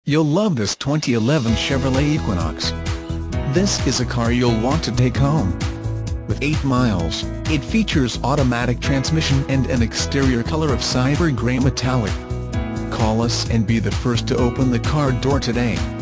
You'll love this 2011 Chevrolet Equinox. This is a car you'll want to take home. With 8 miles, it features automatic transmission and an exterior color of cyber gray metallic. Call us and be the first to open the car door today.